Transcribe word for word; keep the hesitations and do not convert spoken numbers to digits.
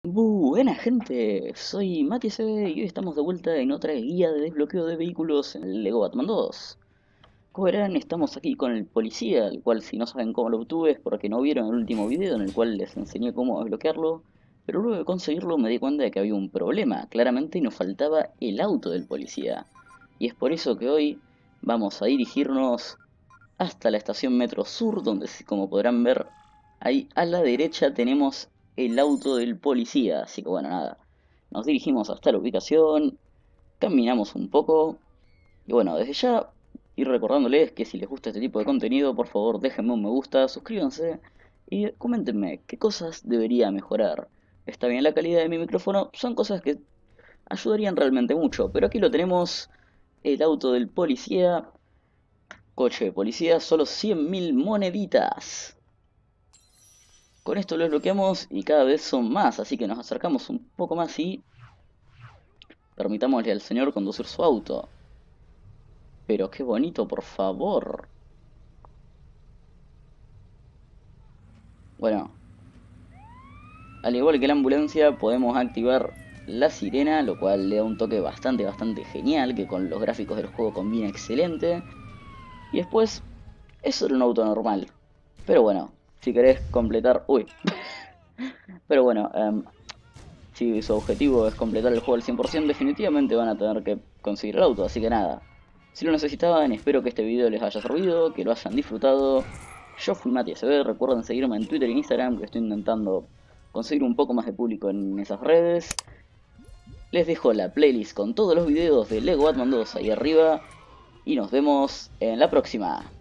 Buena gente, soy Mati C y hoy estamos de vuelta en otra guía de desbloqueo de vehículos en el Lego Batman dos. Como verán, estamos aquí con el policía, el cual si no saben cómo lo obtuve es porque no vieron el último video en el cual les enseñé cómo desbloquearlo, pero luego de conseguirlo me di cuenta de que había un problema, claramente nos faltaba el auto del policía. Y es por eso que hoy vamos a dirigirnos hasta la estación Metro Sur, donde como podrán ver, ahí a la derecha tenemos el auto del policía. Así que bueno, nada, nos dirigimos hasta la ubicación, caminamos un poco, y bueno, desde ya ir recordándoles que si les gusta este tipo de contenido, por favor déjenme un me gusta, suscríbanse y coméntenme qué cosas debería mejorar. Está bien la calidad de mi micrófono, son cosas que ayudarían realmente mucho, pero aquí lo tenemos, el auto del policía. Coche de policía, solo cien mil moneditas. Con esto lo desbloqueamos y cada vez son más, así que nos acercamos un poco más y permitámosle al señor conducir su auto. Pero qué bonito, por favor. Bueno, al igual que la ambulancia, podemos activar la sirena, lo cual le da un toque bastante, bastante genial, que con los gráficos del juego combina excelente. Y después, es solo un auto normal. Pero bueno, si querés completar... Uy. Pero bueno, um, si su objetivo es completar el juego al cien por ciento, definitivamente van a tener que conseguir el auto, así que nada. Si lo necesitaban, espero que este video les haya servido, que lo hayan disfrutado. Yo fui Mati S B, recuerden seguirme en Twitter e Instagram, que estoy intentando conseguir un poco más de público en esas redes. Les dejo la playlist con todos los videos de Lego Batman dos ahí arriba, y nos vemos en la próxima.